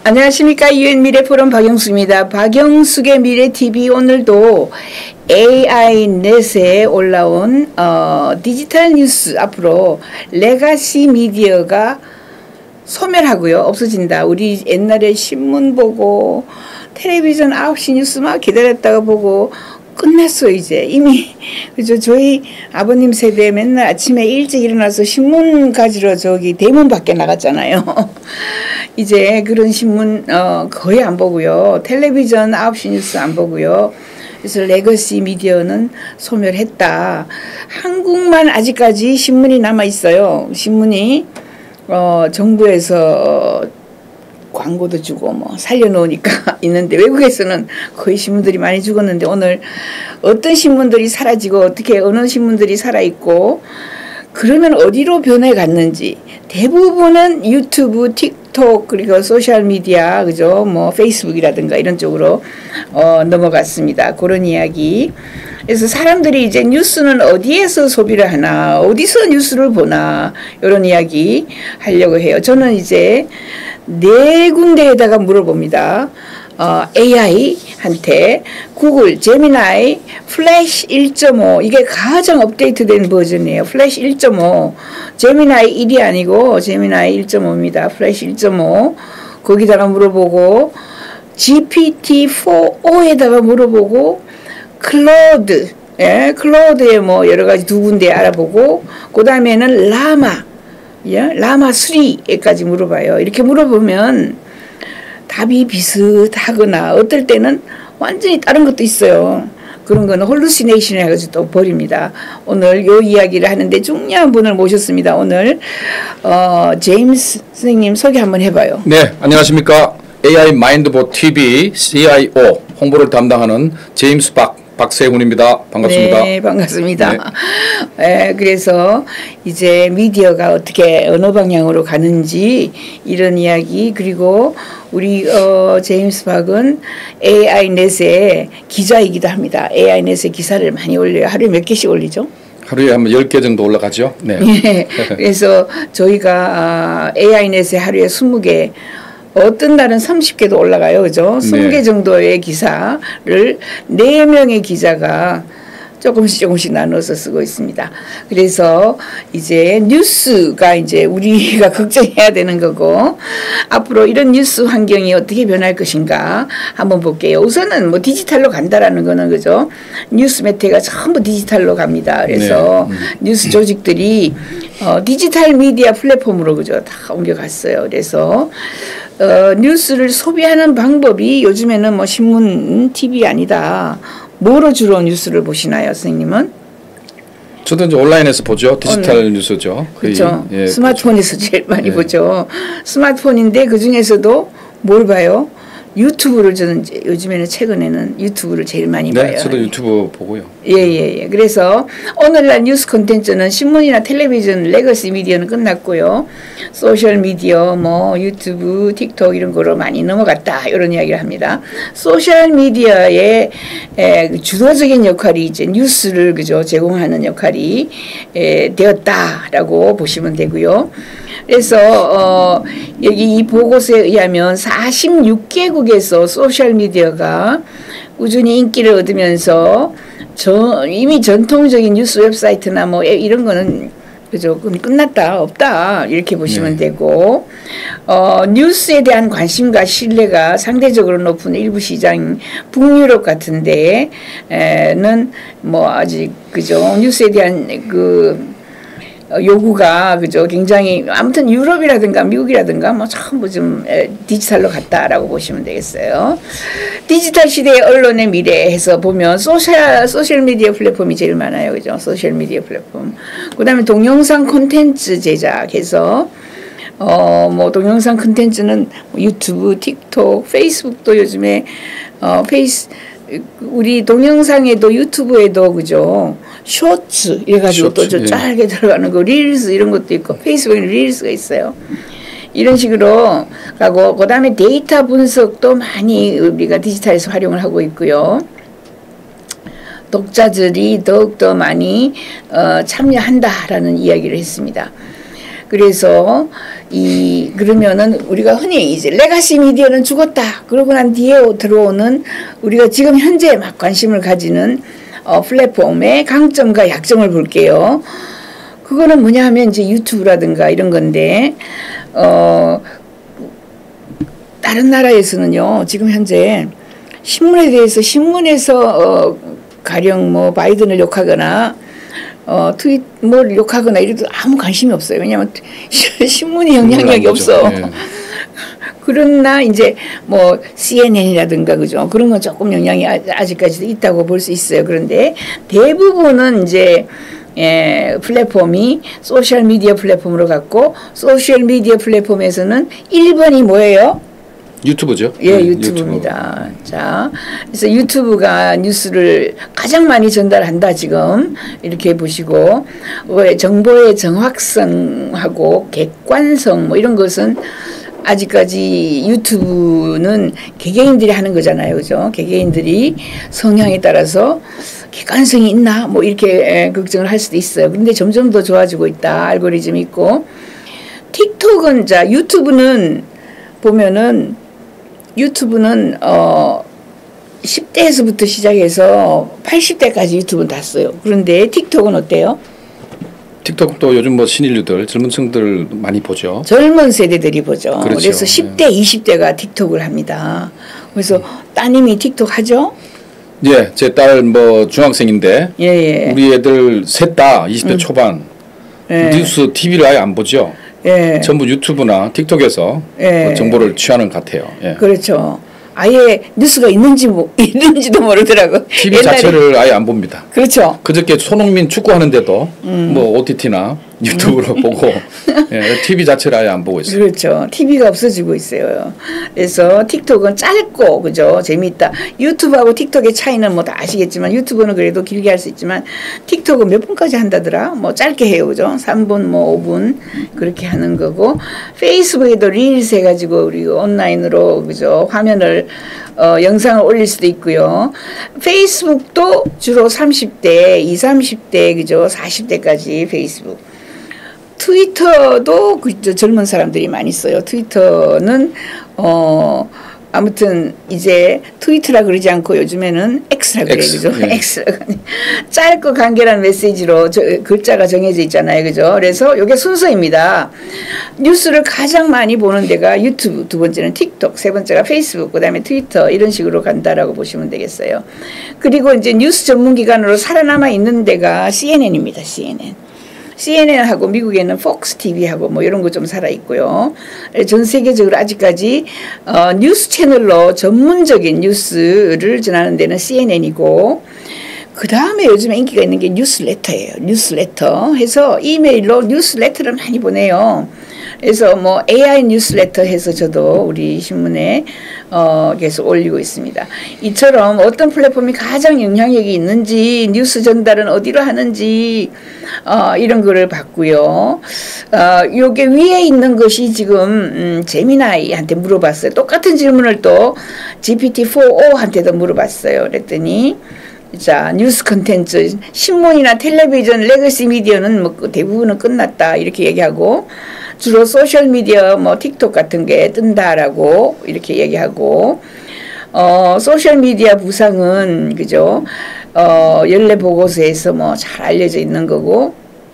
안녕하십니까. UN 미래포럼 박영숙입니다. 박영숙의 미래TV 오늘도 AI넷에 올라온 디지털 뉴스 앞으로 레가시 미디어가 소멸하고요. 없어진다. 우리 옛날에 신문 보고 텔레비전 9시 뉴스 막 기다렸다가 보고 끝났어 이제 이미. 그죠. 저희 아버님 세대 맨날 아침에 일찍 일어나서 신문 가지러 저기 대문 밖에 나갔잖아요. 이제 그런 신문 거의 안 보고요. 텔레비전 9시 뉴스 안 보고요. 그래서 레거시 미디어는 소멸했다. 한국만 아직까지 신문이 남아 있어요. 신문이 정부에서 광고도 주고 뭐 살려놓으니까 있는데, 외국에서는 거의 신문들이 많이 죽었는데 오늘 어떤 신문들이 사라지고 어떻게 어느 신문들이 살아있고 그러면 어디로 변해갔는지, 대부분은 유튜브, 틱톡, 그리고 소셜미디어, 그죠? 뭐 페이스북이라든가 이런 쪽으로 넘어갔습니다. 그런 이야기. 그래서 사람들이 이제 뉴스는 어디에서 소비를 하나, 어디서 뉴스를 보나, 이런 이야기 하려고 해요. 저는 이제 4군데에다가 물어봅니다. AI한테 구글, 제미나이, 플래시 1.5, 이게 가장 업데이트된 버전이에요. 플래시 1.5, 제미나이 1이 아니고 제미나이 1.5입니다. 플래시 1.5 거기다가 물어보고, GPT-4o에다가 물어보고, 클로드, 예, 클로드에 뭐 여러 가지 2군데 알아보고, 그 다음에는 라마, 예, 라마 3에까지 물어봐요. 이렇게 물어보면 답이 비슷하거나 어떨 때는 완전히 다른 것도 있어요. 그런 거는 홀루시네이션 해가지고 또 버립니다. 오늘 요 이야기를 하는데 중요한 분을 모셨습니다. 오늘 제임스 선생님 소개 한번 해봐요. 네, 안녕하십니까. AI 마인드봇 TV CIO 홍보를 담당하는 제임스 박세훈입니다. 반갑습니다. 네, 반갑습니다. 네. 네, 그래서 이제 미디어가 어떻게 어느 방향으로 가는지 이런 이야기, 그리고 우리 제임스 박은 AI넷의 기자이기도 합니다. AI넷의 기사를 많이 올려요. 하루에 몇 개씩 올리죠? 하루에 한 10개 정도 올라가죠. 네. 네. 그래서 저희가 AI넷에 하루에 20개, 어떤 날은 30개도 올라가요. 그죠? 20개 네. 정도의 기사를 4명의 기자가 조금씩 나눠서 쓰고 있습니다. 그래서 이제 뉴스가 이제 우리가 걱정해야 되는 거고, 앞으로 이런 뉴스 환경이 어떻게 변할 것인가 한번 볼게요. 우선은 뭐 디지털로 간다라는 거는, 그죠? 뉴스 매체가 전부 디지털로 갑니다. 그래서 네. 뉴스 조직들이 디지털 미디어 플랫폼으로, 그죠? 다 옮겨갔어요. 그래서 뉴스를 소비하는 방법이 요즘에는 뭐 신문, TV 아니다. 뭐로 주로 뉴스를 보시나요, 선생님은? 저도 이제 온라인에서 보죠. 디지털 뉴스죠. 그렇죠. 예, 스마트폰에서 제일 많이 보죠. 스마트폰인데 그 중에서도 뭘 봐요? 유튜브를 저는 이제 요즘에는 최근에는 유튜브를 제일 많이 봐요. 네, 저도 유튜브 보고요. 예. 그래서 오늘날 뉴스 콘텐츠는 신문이나 텔레비전, 레거시 미디어는 끝났고요. 소셜 미디어, 뭐 유튜브, 틱톡 이런 거로 많이 넘어갔다, 이런 이야기를 합니다. 소셜 미디어의 주도적인 역할이 이제 뉴스를, 그죠, 제공하는 역할이 되었다라고 보시면 되고요. 그래서 여기 이 보고서에 의하면 46개국에서 소셜미디어가 꾸준히 인기를 얻으면서 이미 전통적인 뉴스 웹사이트나 뭐 이런 거는, 그죠, 끝났다, 없다, 이렇게 보시면 되고, 뉴스에 대한 관심과 신뢰가 상대적으로 높은 일부 시장, 북유럽 같은 데는 뭐 아직, 그죠, 뉴스에 대한 요구가, 그죠, 굉장히, 아무튼 유럽이라든가 미국이라든가 뭐 전부 좀 디지털로 갔다라고 보시면 되겠어요. 디지털 시대의 언론의 미래 해서 보면 소셜 미디어 플랫폼이 제일 많아요. 그죠? 소셜 미디어 플랫폼. 그다음에 동영상 콘텐츠 제작해서 뭐 동영상 콘텐츠는 유튜브, 틱톡, 페이스북도 요즘에 우리 동영상에도 유튜브에도, 그죠, 쇼츠 이래가지고 또 좀 짧게 들어가는 거, 릴스 이런 것도 있고, 페이스북에 릴스가 있어요. 이런 식으로 가고, 그 다음에 데이터 분석도 많이 우리가 디지털에서 활용을 하고 있고요. 독자들이 더욱더 많이 참여한다라는 이야기를 했습니다. 그래서 그러면은 우리가 흔히 이제 레가시 미디어는 죽었다. 그러고 난 뒤에 들어오는 우리가 지금 현재 막 관심을 가지는 플랫폼의 강점과 약점을 볼게요. 그거는 뭐냐 하면 이제 유튜브라든가 이런 건데, 다른 나라에서는요, 지금 현재 신문에 대해서 신문에서 가령 뭐 바이든을 욕하거나 뭘 욕하거나 이래도 아무 관심이 없어요. 왜냐하면 신문이 영향력이 없어. 네. 그러나 이제 뭐 CNN이라든가 그죠. 그런 건 조금 영향이 아직까지도 있다고 볼 수 있어요. 그런데 대부분은 이제 플랫폼이 소셜 미디어 플랫폼으로 갔고, 소셜 미디어 플랫폼에서는 1번이 뭐예요? 유튜브죠. 예, 유튜브입니다. 유튜브. 자, 그래서 유튜브가 뉴스를 가장 많이 전달한다 지금 이렇게 보시고, 정보의 정확성하고 객관성 뭐 이런 것은 아직까지 유튜브는 개개인들이 하는 거잖아요, 그죠? 개개인들이 성향에 따라서 객관성이 있나 뭐 이렇게 걱정을 할 수도 있어요. 근데 점점 더 좋아지고 있다. 알고리즘이 있고, 틱톡은 자 유튜브는 보면은. 유튜브는 10대에서부터 시작해서 80대까지 유튜브는 다 써요. 그런데 틱톡은 어때요? 틱톡도 요즘 뭐 신인류들, 젊은 층들 많이 보죠. 젊은 세대들이 보죠. 그렇죠. 그래서 10대, 20대가 틱톡을 합니다. 그래서 따님이 틱톡 하죠? 예, 제 딸 뭐 중학생인데, 예. 우리 애들 셋 다 20대 초반, 뉴스, TV를 아예 안 보죠. 예. 전부 유튜브나 틱톡에서 정보를 취하는 것 같아요. 예. 그렇죠. 아예 뉴스가 있는지도 모르더라고. TV 자체를 아예 안 봅니다. 그렇죠. 그저께 손흥민 축구하는데도 뭐 OTT나 유튜브로 보고 TV 자체를 아예 안 보고 있어요. 그렇죠. TV가 없어지고 있어요. 그래서 틱톡은 짧고 그죠, 재미있다. 유튜브하고 틱톡의 차이는 뭐 다 아시겠지만, 유튜브는 그래도 길게 할 수 있지만 틱톡은 몇 분까지 한다더라. 뭐 짧게 해요, 그죠? 3분 뭐 5분 그렇게 하는 거고, 페이스북에도 릴스 해가지고 우리 온라인으로 그죠, 화면을 영상을 올릴 수도 있고요. 페이스북도 주로 30대, 20, 30대 그죠, 40대까지 페이스북. 트위터도 젊은 사람들이 많이 써요. 트위터는 아무튼 이제 트위터라 그러지 않고 요즘에는 X라 그래요. 그죠? 예. X라. 짧고 간결한 메시지로 글자가 정해져 있잖아요. 그죠? 그래서 이게 순서입니다. 뉴스를 가장 많이 보는 데가 유튜브, 두 번째는 틱톡, 세 번째가 페이스북, 그다음에 트위터, 이런 식으로 간다라고 보시면 되겠어요. 그리고 이제 뉴스 전문 기관으로 살아남아 있는 데가 CNN입니다. CNN하고 미국에는 폭스 TV하고 뭐 이런 거 좀 살아 있고요. 전 세계적으로 아직까지 뉴스 채널로 전문적인 뉴스를 전하는 데는 CNN이고, 그 다음에 요즘에 인기가 있는 게 뉴스레터예요. 뉴스레터 해서 이메일로 뉴스레터를 많이 보내요. 그래서 뭐 AI 뉴스레터 해서 저도 우리 신문에 계속 올리고 있습니다. 이처럼 어떤 플랫폼이 가장 영향력이 있는지, 뉴스 전달은 어디로 하는지 이런 거를 봤고요. 요게 위에 있는 것이 지금 제미나이한테 물어봤어요. 똑같은 질문을 또 GPT-4o한테도 물어봤어요. 그랬더니 자, 뉴스 컨텐츠, 신문이나 텔레비전, 레거시 미디어는 뭐 대부분은 끝났다 이렇게 얘기하고, 주로 소셜 미디어 뭐 틱톡 같은 게 뜬다라고 이렇게 얘기하고, 소셜 미디어 부상은 그죠, 연례 보고서에서 뭐 잘 알려져 있는 거고.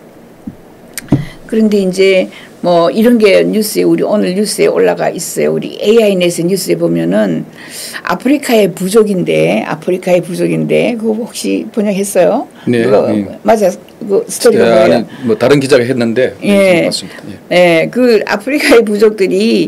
그런데 이제 뭐 이런 게 뉴스에, 우리 오늘 뉴스에 올라가 있어요. 우리 AI넷의 뉴스에 보면은 아프리카의 부족인데 그거 혹시 번역했어요? 네. 맞아. 그 스토리가 뭐예요? 뭐 다른 기자가 했는데 맞습니다. 그 아프리카의 부족들이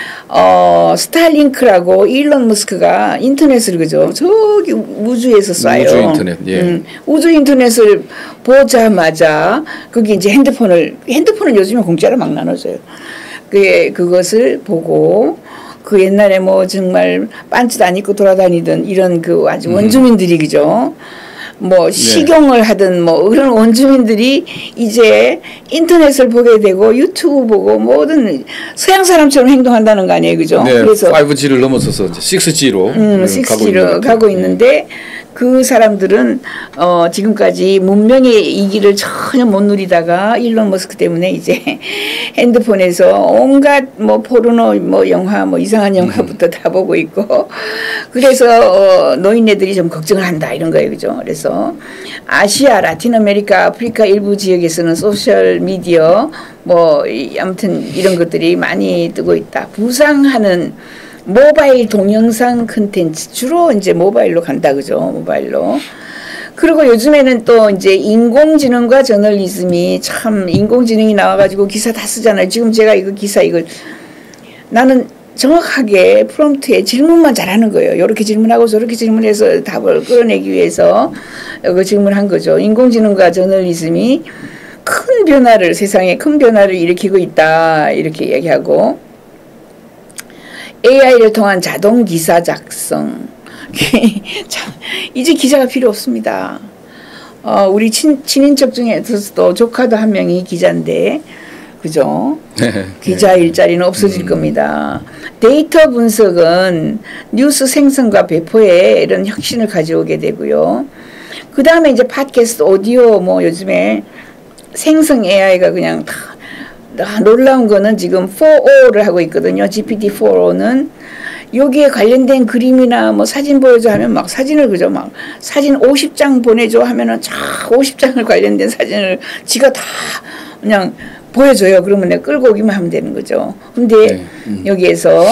스타링크라고 일론 머스크가 인터넷을 그죠, 저기 우주에서 쏴요. 우주 인터넷. 예. 우주 인터넷을 보자마자 거기 이제 핸드폰을 요즘에 공짜로 막 나눠줘요. 그것을 보고, 그 옛날에 뭐 정말 반지도 안 입고 돌아다니던 이런 그 아주 원주민들이 그죠, 뭐 식용을 하든 뭐 그런 원주민들이 이제 인터넷을 보게 되고 유튜브 보고 모든 서양 사람처럼 행동한다는 거 아니에요, 그죠? 네, 그래서 5G를 넘어서서 6G로 6G로 가고 있는데 그 사람들은 지금까지 문명의 이기를 전혀 못 누리다가 일론 머스크 때문에 이제 핸드폰에서 온갖 뭐 포르노 뭐 영화 뭐 이상한 영화부터 다 보고 있고 그래서 노인네들이 좀 걱정을 한다 이런 거예요. 그죠? 그래서 아시아, 라틴 아메리카, 아프리카 일부 지역에서는 소셜 미디어 뭐 아무튼 이런 것들이 많이 뜨고 있다. 부상하는 모바일 동영상 콘텐츠 주로 이제 모바일로 간다 그죠? 모바일로. 그리고 요즘에는 또 이제 인공지능과 저널리즘이 참 인공지능이 나와가지고 기사 다 쓰잖아요. 지금 제가 이거 기사 이걸 나는 정확하게 프롬프트에 질문만 잘하는 거예요. 이렇게 질문하고 저렇게 질문해서 답을 끌어내기 위해서 그 질문한 거죠. 인공지능과 저널리즘이 큰 변화를 세상에 큰 변화를 일으키고 있다 이렇게 얘기하고 AI를 통한 자동 기사 작성 이제 기자가 필요 없습니다. 우리 친인척 중에서도 조카도 한 명이 기자인데 그죠? 기자 일자리는 없어질 겁니다. 데이터 분석은 뉴스 생성과 배포에 이런 혁신을 가져오게 되고요. 그 다음에 이제 팟캐스트 오디오 뭐 요즘에 생성 AI가 그냥 다 놀라운 거는 지금 4O를 하고 있거든요. GPT-4O는 여기에 관련된 그림이나 뭐 사진 보여줘 하면 막 사진을 그죠? 막 사진 50장 보내줘 하면은 쫙 50장을 관련된 사진을 지가 다 그냥 보여줘요. 그러면 내가 끌고 오기만 하면 되는 거죠. 근데 여기에서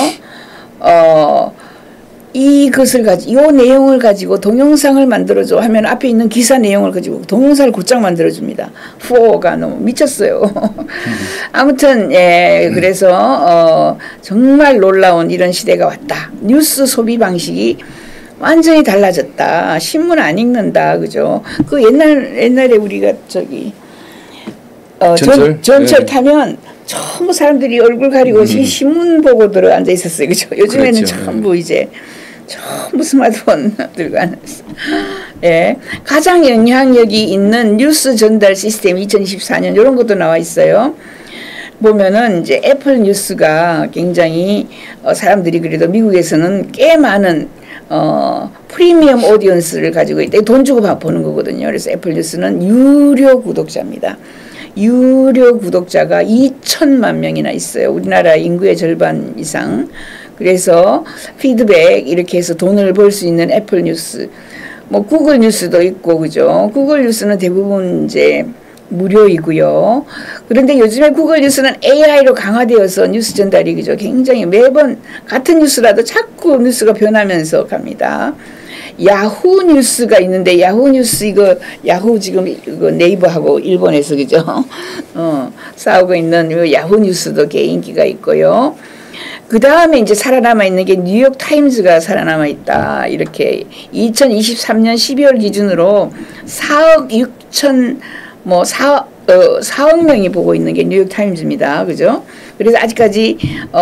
이것을 가지고 이 내용을 가지고 동영상을 만들어줘 하면 앞에 있는 기사 내용을 가지고 동영상을 곧장 만들어줍니다. 4O가 너무 미쳤어요. 아무튼 예 그래서 정말 놀라운 이런 시대가 왔다. 뉴스 소비 방식이 완전히 달라졌다. 신문 안 읽는다, 그죠? 그 옛날에 우리가 저기 전철 네. 타면 전부 사람들이 얼굴 가리고 신문 보고 들어 앉아 있었어요, 그죠? 요즘에는 그렇죠. 전부 이제 전부 스마트폰 들고 앉았어. 예, 가장 영향력이 있는 뉴스 전달 시스템 2024년 이런 것도 나와 있어요. 보면은 이제 애플 뉴스가 굉장히 사람들이 그래도 미국에서는 꽤 많은 프리미엄 오디언스를 가지고 있다. 돈 주고 보는 거거든요. 그래서 애플 뉴스는 유료 구독자입니다. 유료 구독자가 2천만 명이나 있어요. 우리나라 인구의 절반 이상. 그래서 피드백 이렇게 해서 돈을 벌 수 있는 애플 뉴스. 뭐 구글 뉴스도 있고 그죠. 구글 뉴스는 대부분 이제 무료이고요. 그런데 요즘에 구글 뉴스는 AI로 강화되어서 뉴스 전달이 그죠. 굉장히 매번 같은 뉴스라도 자꾸 뉴스가 변하면서 갑니다. 야후 뉴스가 있는데 야후 뉴스 이거 야후 지금 이거 네이버하고 일본에서 그죠. 싸우고 있는 야후 뉴스도 꽤 인기가 있고요. 그 다음에 이제 살아남아 있는 게 뉴욕 타임즈가 살아남아 있다. 이렇게 2023년 12월 기준으로 4억 6천 뭐 4억 명이 보고 있는 게 뉴욕 타임즈입니다. 그죠? 그래서 아직까지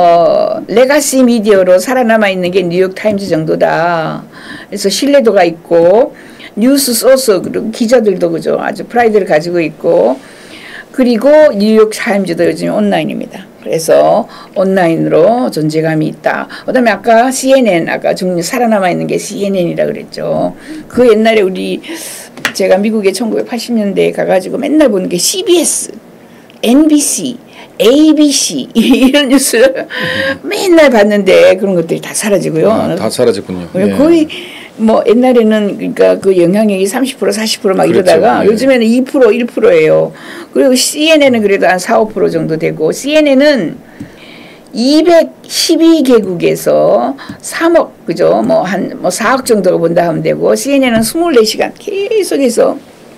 레가시 미디어로 살아남아 있는 게 뉴욕 타임즈 정도다. 그래서 신뢰도가 있고 뉴스 소스 그리고 기자들도 그죠? 아주 프라이드를 가지고 있고 그리고 뉴욕 타임즈도 요즘 온라인입니다. 그래서 온라인으로 존재감이 있다. 그다음에 아까 CNN 아까 살아남아 있는 게 CNN이라 그랬죠. 그 옛날에 제가 미국에 1980년대에 가가지고 맨날 보는 게 CBS, NBC, ABC 이런 뉴스를 맨날 봤는데 그런 것들이 다 사라지고요. 다 사라졌군요. 거의 뭐 옛날에는 그러니까 그 영향력이 30% 40% 막 그렇죠. 이러다가 요즘에는 2% 1%예요. 그리고 CNN은 그래도 한 4, 5% 정도 되고 CNN은 212개국에서 3억 그죠? 뭐 4억 정도가 본다 하면 되고 CNN은 24시간 계속해서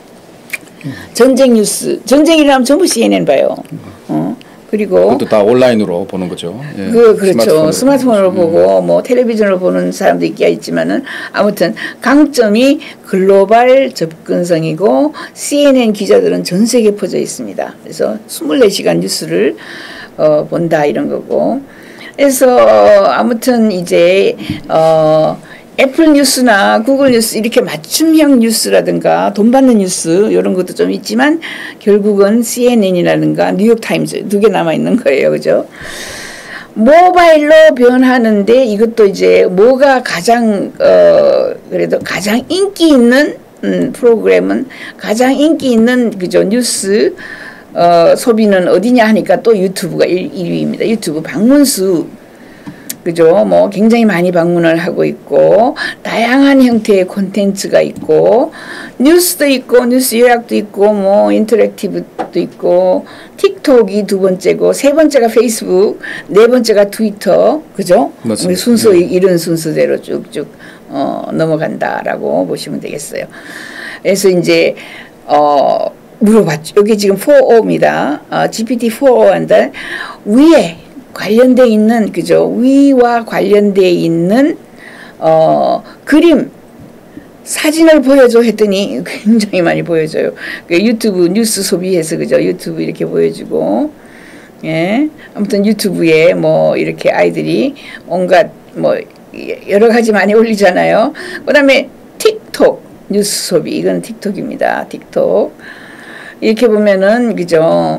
전쟁 뉴스 전쟁 일어나면 전부 CNN 봐요. 그리고 그것도 다 온라인으로 보는 거죠. 예. 그렇죠. 스마트폰으로 보고 뭐 텔레비전으로 보는 사람도 있지만은 아무튼 강점이 글로벌 접근성이고 CNN 기자들은 전 세계에 퍼져 있습니다. 그래서 24시간 뉴스를 본다 이런 거고. 그래서 아무튼 이제 애플 뉴스나 구글 뉴스 이렇게 맞춤형 뉴스라든가 돈 받는 뉴스 이런 것도 좀 있지만 결국은 CNN이라든가 뉴욕 타임즈 두 개 남아 있는 거예요. 그죠? 모바일로 변하는데 이것도 이제 뭐가 가장 그래도 가장 인기 있는 프로그램은 가장 인기 있는 그죠 뉴스 소비는 어디냐 하니까 또 유튜브가 1위입니다. 유튜브 방문수 그죠? 뭐 굉장히 많이 방문을 하고 있고 다양한 형태의 콘텐츠가 있고 뉴스도 있고 뉴스 요약도 있고 뭐 인터랙티브도 있고 틱톡이 두 번째고 세 번째가 페이스북 네 번째가 트위터 그죠? 맞습니다. 순서 이런 순서대로 쭉쭉 넘어간다라고 보시면 되겠어요. 그래서 이제 물어봤죠. 여기 지금 4O입니다. GPT-4O인데 위에 관련돼 있는 그죠 위와 관련돼 있는 그림 사진을 보여줘 했더니 굉장히 많이 보여줘요. 유튜브 뉴스 소비해서 그죠 유튜브 이렇게 보여주고 예 아무튼 유튜브에 뭐 이렇게 아이들이 온갖 뭐 여러 가지 많이 올리잖아요. 그다음에 틱톡 뉴스 소비 이건 틱톡입니다. 틱톡 이렇게 보면은 그죠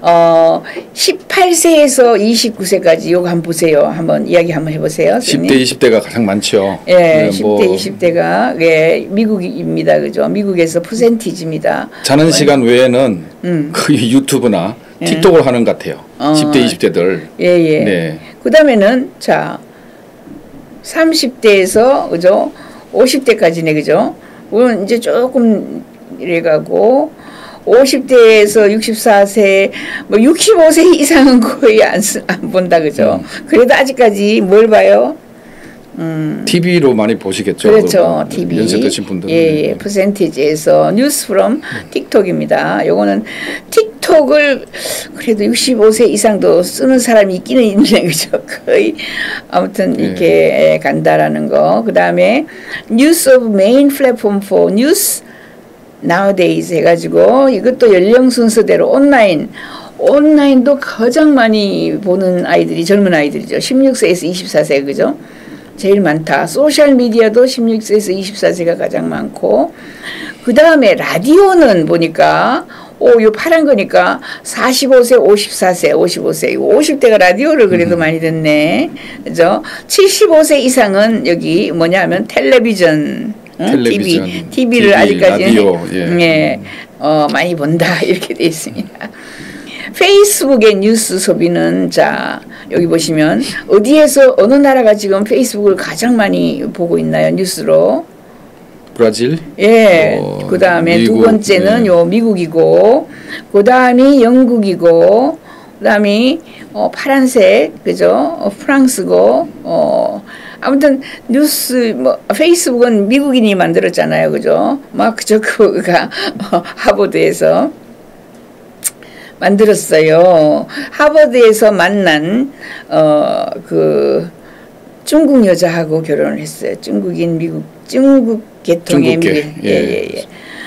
18세에서 29세까지 요거 한번 보세요. 한번 이야기 한번 해보세요. 10대 20대가 가장 많죠. 예, 네, 10대 뭐 20대가 예 미국입니다. 그죠 미국에서 퍼센티지입니다. 자는 시간 외에는 거의 유튜브나 틱톡을 하는 것 같아요. 10대 20대들. 예예. 네. 그다음에는 자 30대에서 그죠 50대까지네 그죠. 오늘 이제 조금 이래가고 50대에서 64세, 뭐 65세 이상은 거의 안 본다 그죠. 그래도 아직까지 뭘 봐요? TV로 많이 보시겠죠. 그렇죠. TV. 연세 드신 분들은. 예, 퍼센티지에서 뉴스 프롬 틱톡입니다. 요거는 틱톡을 그래도 65세 이상도 쓰는 사람이 있기는 있네. 그죠? 거의 아무튼 이렇게 간다라는 거. 그다음에 뉴스 오브 메인 플랫폼 for 뉴스 nowadays 해가지고 이것도 연령 순서대로 온라인도 가장 많이 보는 아이들이 젊은 아이들이죠. 16세에서 24세 그죠? 제일 많다. 소셜 미디어도 16세에서 24세가 가장 많고 그 다음에 라디오는 보니까 요 파란 거니까 45세, 54세, 55세, 50대가 라디오를 그래도 많이 듣네. 그죠? 75세 이상은 여기 뭐냐 하면 텔레비전. TV를 TV, 아직까지는 라디오, 많이 본다 이렇게 돼 있습니다. 페이스북의 뉴스 소비는 자 여기 보시면 어디에서 어느 나라가 지금 페이스북을 가장 많이 보고 있나요 뉴스로? 브라질. 예. 그 다음에 두 번째는 요 미국이고 그 다음이 영국이고 그 다음이 파란색 그죠? 프랑스고 아무튼 뉴스 뭐 페이스북은 미국인이 만들었잖아요, 그죠? 마크 저커버가 하버드에서 만들었어요. 하버드에서 만난 그 중국 여자하고 결혼을 했어요. 중국인 중국 계통의 미국. 예.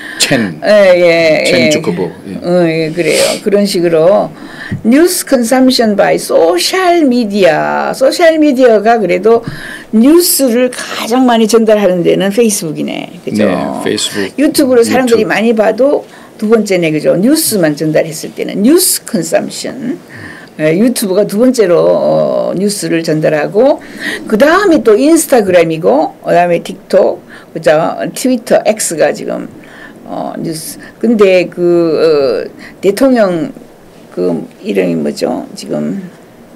첸 주커버. 예, 그래요. 그런 식으로 뉴스 컨섬션 바이 소셜 미디어가 그래도 뉴스를 가장 많이 전달하는 데는 페이스북이네. 그죠? 네, 페이스북. 유튜브로 사람들이 많이 봐도 두 번째네. 그죠? 뉴스만 전달했을 때는 뉴스 컨섬션. 유튜브가 두 번째로 뉴스를 전달하고 그 다음에 또 인스타그램이고 그 다음에 틱톡 그죠? 트위터 X가 지금 뉴스. 근데 그 대통령 그 이름이 뭐죠? 지금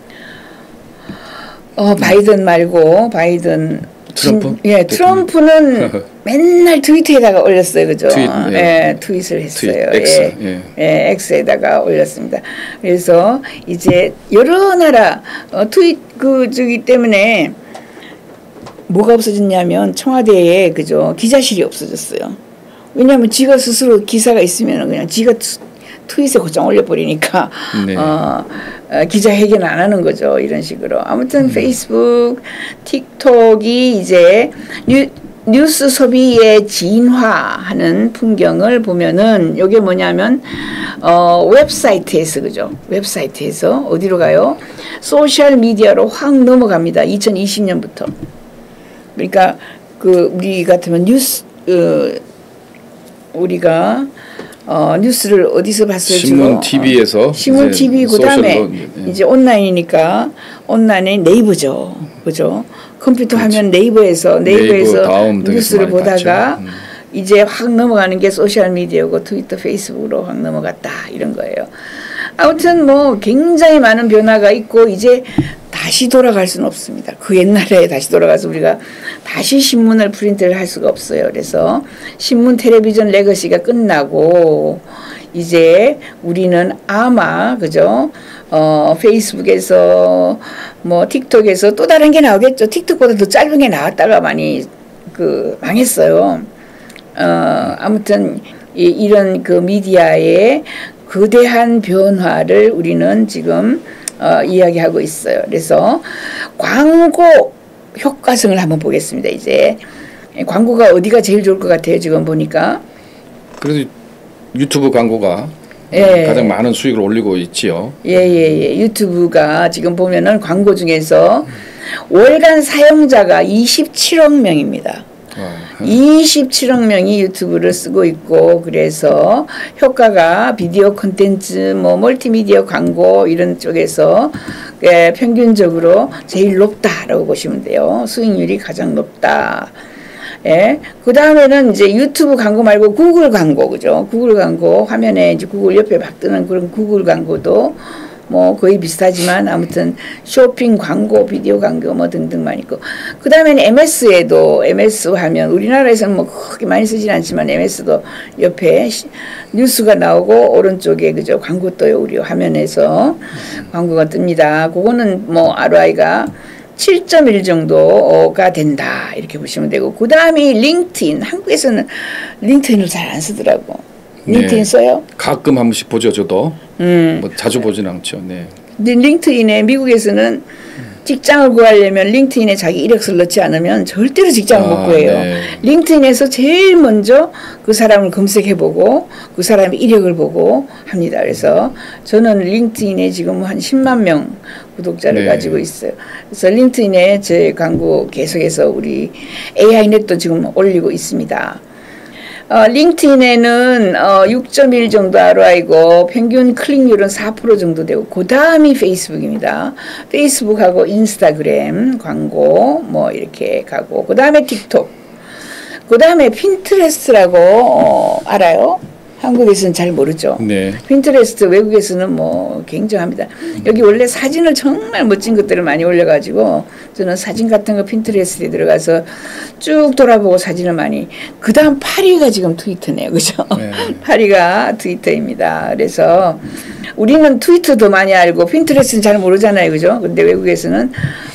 바이든 말고 바이든 트럼프? 트럼프는 맨날 트위터에다가 올렸어요. 그죠? 트윗을 했어요. X에다가 올렸습니다. 그래서 이제 여러 나라 저기 때문에 뭐가 없어졌냐면 청와대에 그죠? 기자실이 없어졌어요. 왜냐하면 지가 스스로 기사가 있으면 그냥 지가 트윗에 곧장 올려버리니까 기자회견 안 하는 거죠. 이런 식으로. 아무튼 페이스북, 틱톡이 이제 뉴스 소비의 진화하는 풍경을 보면은 이게 뭐냐면 웹사이트에서 그죠? 웹사이트에서 어디로 가요? 소셜 미디어로 확 넘어갑니다. 2020년부터. 그러니까 그 우리 같으면 우리가 뉴스를 어디서 봤어요? 신문 TV에서 신문 TV 그다음에 이제 온라인이니까 온라인의 네이버죠. 그죠? 컴퓨터 그렇지. 화면 네이버에서 다음 뉴스를 많이 보다가 이제 확 넘어가는 게 소셜미디어고 트위터, 페이스북으로 확 넘어갔다 이런 거예요. 아무튼 뭐 굉장히 많은 변화가 있고 이제 다시 돌아갈 수는 없습니다. 그 옛날에 다시 돌아가서 우리가 다시 신문을 프린트를 할 수가 없어요. 그래서 신문, 텔레비전 레거시가 끝나고 이제 우리는 아마 그죠? 페이스북에서 뭐 틱톡에서 또 다른 게 나오겠죠. 틱톡보다 더 짧은 게 나왔다가 많이 망했어요. 아무튼 이런 그 미디어의 거대한 변화를 우리는 지금 이야기하고 있어요. 그래서 광고 효과성을 한번 보겠습니다. 이제 광고가 어디가 제일 좋을 것 같아요? 지금 보니까. 그래도 유튜브 광고가 예. 가장 많은 수익을 올리고 있지요. 예. 유튜브가 지금 보면은 광고 중에서 월간 사용자가 27억 명입니다. 27억 명이 유튜브를 쓰고 있고 그래서 효과가 비디오 콘텐츠 뭐 멀티미디어 광고 이런 쪽에서 평균적으로 제일 높다라고 보시면 돼요. 수익률이 가장 높다. 예. 그 다음에는 이제 유튜브 광고 말고 구글 광고, 그죠? 구글 광고, 화면에 이제 구글 옆에 막 뜨는 그런 구글 광고도 뭐 거의 비슷하지만 아무튼 쇼핑 광고, 비디오 광고 뭐 등등 많이 있고. 그 다음에는 MS에도, MS 화면, 우리나라에서는 뭐 그렇게 많이 쓰진 않지만 MS도 옆에 뉴스가 나오고 오른쪽에 그죠? 광고 떠요. 우리 화면에서 광고가 뜹니다. 그거는 뭐 ROI가 7.1 정도가 된다 이렇게 보시면 되고 그 다음이 링크드인. 한국에서는 링크드인을 잘 안 쓰더라고. 링크드인 써요? 가끔 한 번씩 보죠. 저도 뭐 자주 보진 않죠. 네. 근데 링크드인에 미국에서는 직장을 구하려면 링크드인에 자기 이력서를 넣지 않으면 절대로 직장을 못 구해요. 네. 링크드인에서 제일 먼저 그 사람을 검색해보고 그 사람의 이력을 보고 합니다. 그래서 저는 링크드인에 지금 한 10만 명 구독자를 가지고 있어요. 그래서 링크드인에 제 광고 계속해서 우리 AI넷도 지금 올리고 있습니다. 링크드인에는 6.1 정도 ROI고 평균 클릭률은 4% 정도 되고 그 다음이 페이스북입니다. 페이스북하고 인스타그램 광고 뭐 이렇게 가고 그 다음에 틱톡 그 다음에 핀트레스트라고 알아요? 한국에서는 잘 모르죠. 네. 핀트레스트 외국에서는 뭐 굉장합니다. 여기 원래 사진을 정말 멋진 것들을 많이 올려가지고 저는 사진 같은 거 핀트레스트에 들어가서 쭉 돌아보고 사진을 많이. 그 다음 8위가 지금 트위터네요. 그죠? 네. 8위가 트위터입니다. 그래서 우리는 트위터 더 많이 알고 핀트레스트는 잘 모르잖아요. 그죠? 근데 외국에서는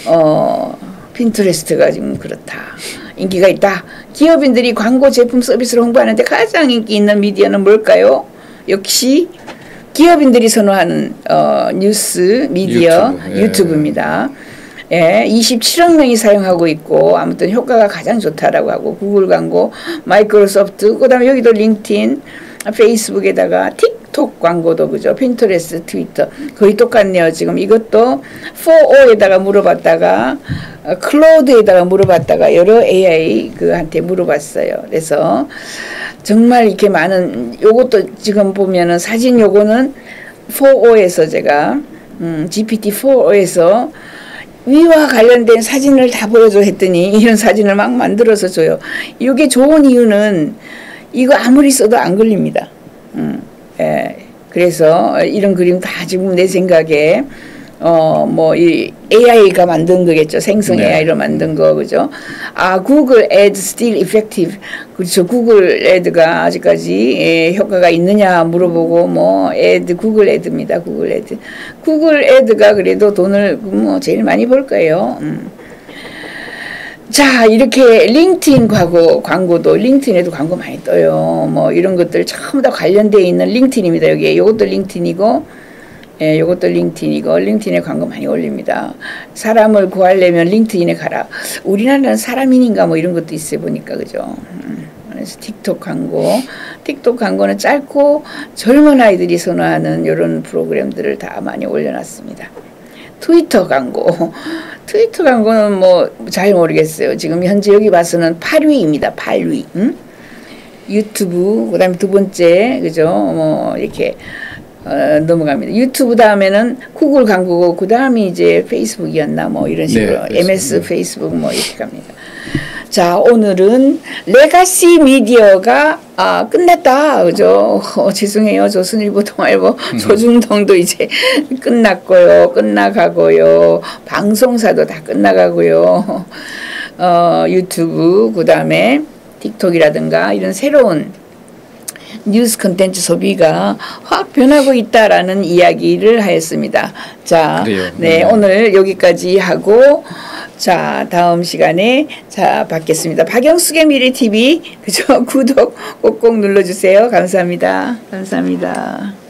핀트레스트가 지금 그렇다. 인기가 있다. 기업인들이 광고 제품 서비스를 홍보하는데 가장 인기 있는 미디어는 뭘까요? 역시 기업인들이 선호하는 뉴스 미디어 유튜브입니다. 예, 27억 명이 사용하고 있고 아무튼 효과가 가장 좋다라고 하고 구글 광고, 마이크로소프트, 그다음에 여기도 링크드인, 페이스북에다가 틱톡 광고도 그죠? 핀터레스트, 트위터 거의 똑같네요. 지금 이것도 4O에다가 물어봤다가 클로드에다가 물어봤다가 여러 AI 그한테 물어봤어요. 그래서 정말 이렇게 많은 요것도 지금 보면은 사진 요거는 4O에서 제가 GPT-4O에서 위와 관련된 사진을 다 보여줘 했더니 이런 사진을 막 만들어서 줘요. 이게 좋은 이유는 이거 아무리 써도 안 걸립니다. 예. 그래서 이런 그림 다 지금 내 생각에 뭐 이 AI가 만든 거겠죠. 생성 AI로 만든 거 그죠? 구글 Ads still effective. 그렇죠. 구글 애드가 아직까지 효과가 있느냐 물어보고 뭐 구글 애드입니다. 구글 애드. 구글 애드가 그래도 돈을 뭐 제일 많이 벌 거예요. 자, 이렇게 링크드인 광고도 링크드인에도 광고 많이 떠요. 뭐 이런 것들 전부 다 관련되어 있는 링크드인입니다. 여기 요것도 링크드인이고 요것도 링크드인이고 링크드인에 광고 많이 올립니다. 사람을 구하려면 링크드인에 가라. 우리나라는 사람인인가 뭐 이런 것도 있어요. 보니까 그죠. 그래서 틱톡 광고는 짧고 젊은 아이들이 선호하는 이런 프로그램들을 다 많이 올려놨습니다. 트위터 광고는 뭐 잘 모르겠어요. 지금 현재 여기 봐서는 8위입니다. 8위. 유튜브 그다음에 두 번째 그죠? 뭐 이렇게 넘어갑니다. 유튜브 다음에는 구글 광고고 그 다음이 이제 페이스북이었나 뭐 이런 식으로 네, MS 페이스북 뭐 이렇게 갑니다. 자, 오늘은 레가시 미디어가 끝났다. 그죠? 죄송해요. 조선일보, 동아일보, 조중동도 이제 끝나가고요. 방송사도 다 끝나가고요. 유튜브, 그 다음에 틱톡이라든가 이런 새로운 뉴스 콘텐츠 소비가 확 변하고 있다라는 이야기를 하였습니다. 자, 네, 오늘 여기까지 하고 자, 다음 시간에 자 뵙겠습니다. 박영숙의 미래TV 그죠? 구독 꼭꼭 눌러주세요. 감사합니다. 감사합니다.